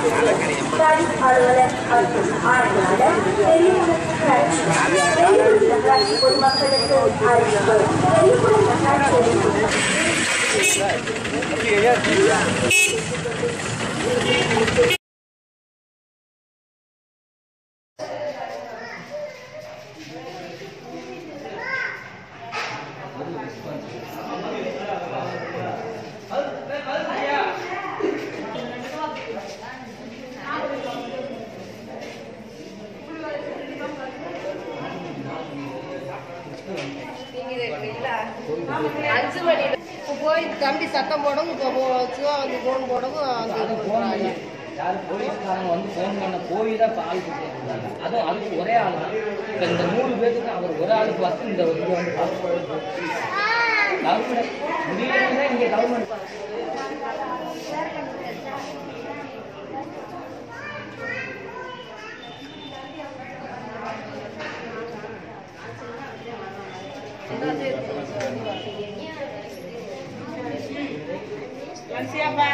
அலுவலர் ஆணையாளர் நகராட்சி பொதுமக்களுக்கு அறிவிப்பு. பெரியகுளம் நகராட்சி அஞ்சு மணி போய் தம்பி சத்தம் போடவும் இப்போ வந்து ஃபோன் போடவும் போலீஸ்காரங்க வந்து ஃபோன் பண்ண போய் தான் ஆள் கொடுத்துருக்காங்க. அதுவும் அதுக்கு ஒரே ஆள் தான். இப்போ இந்த 3 பேருக்கு அவர் ஒரு ஆளுக்கு வந்து இந்த வந்து கவர்மெண்ட் முடியலன்னா இங்கே கவர்மெண்ட் siapa?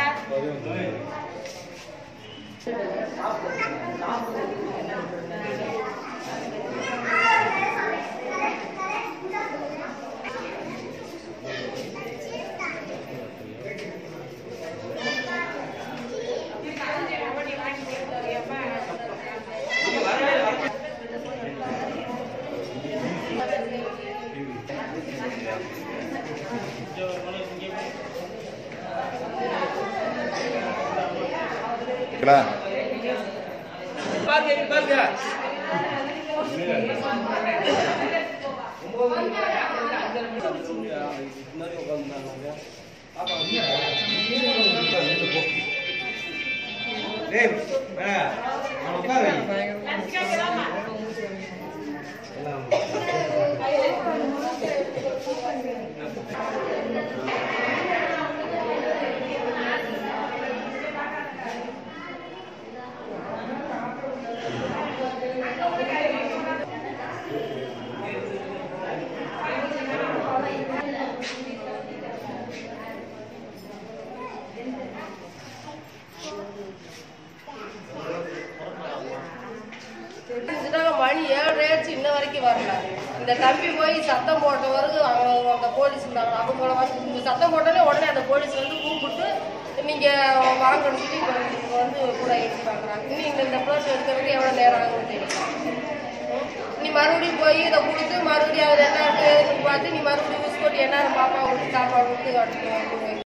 மணி 7 இன்ன வரைக்கும் வரல. இந்த தம்பி போய் சத்தம் போட்டவருக்கு அந்த போலீஸ் இருந்தாங்க. அவங்க வந்து சத்தம் போட்டாலே உடனே அந்த போலீஸ் வந்து கூப்பிட்டு நீங்க வாங்கன்னு சொல்லி வந்து கூட எடுத்து பார்க்குறாங்க. இன்னும் இந்த ப்ளோஸ் எடுக்கிறதுக்கு எவ்வளோ நேரம் ஆகும்னு தெரியும். நீ மறுபடியும் போய் இதை கொடுத்து மறுபடியும் அவர் என்ன பார்த்து நீ மறுபடியும் யூஸ் பண்ணி என்ன பாப்பா கொடுத்து சாப்பாடு கொடுத்து